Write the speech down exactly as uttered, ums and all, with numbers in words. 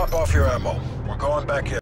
Top off your ammo. We're going back in.